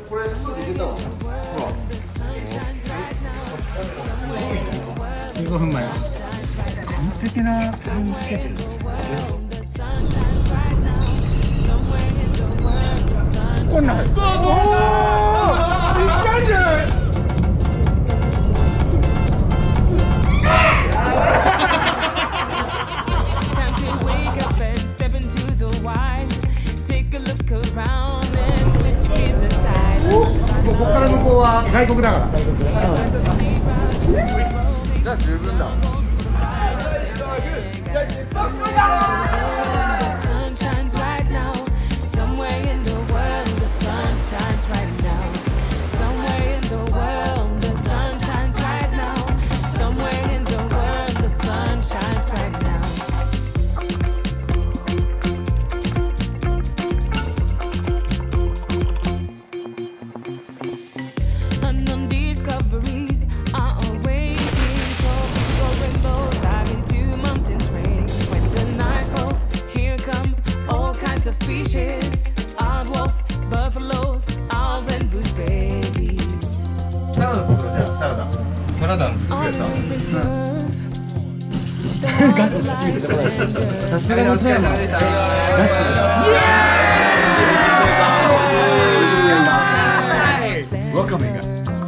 これ出てたわ。ほら。 15分前。完璧なタイムスケジュール。こんな。おお。いかんじゃない。ここから向こうは外国だから。 じゃあ十分だ。 サラダの作れた。 ガス初めて食べた。さすがに富山。ガス。わかめが。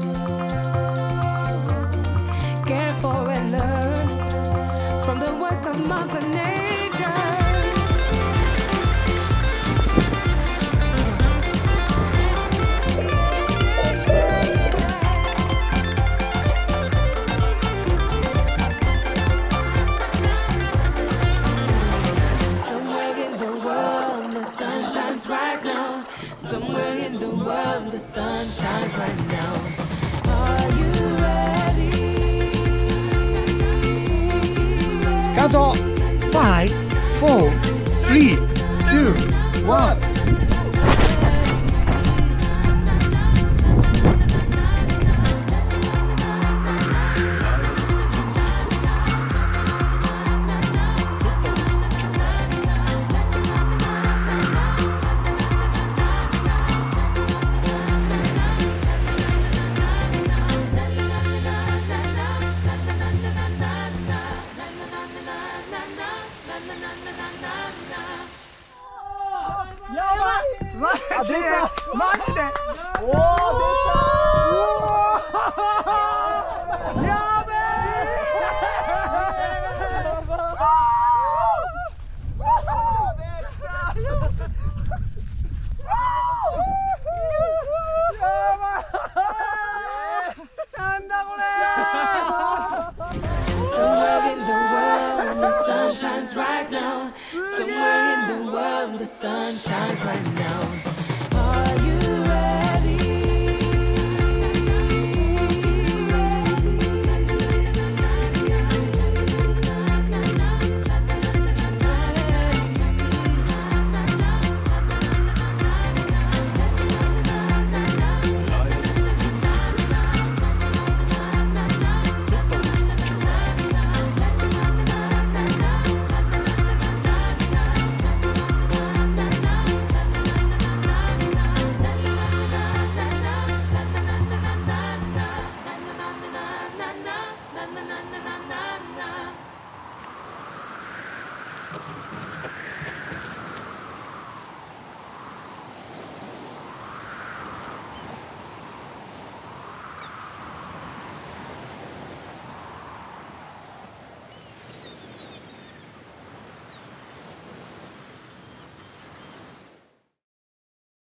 Somewhere in the world, the sun shines right now. Are you ready? Count off. 5, 4, 3, 2, 1. Ya, マジで。 おお、出た。